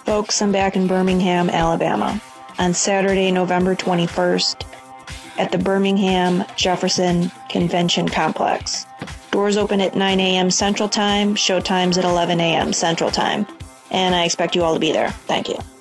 Folks, I'm back in Birmingham, Alabama on Saturday, November 21st at the Birmingham-Jefferson Convention Complex. Doors open at 9 a.m. Central Time, showtime's at 11 a.m. Central Time, and I expect you all to be there. Thank you.